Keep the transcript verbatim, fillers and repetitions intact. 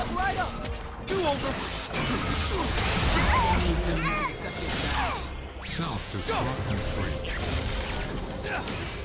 right up! Do over! South is struck and free.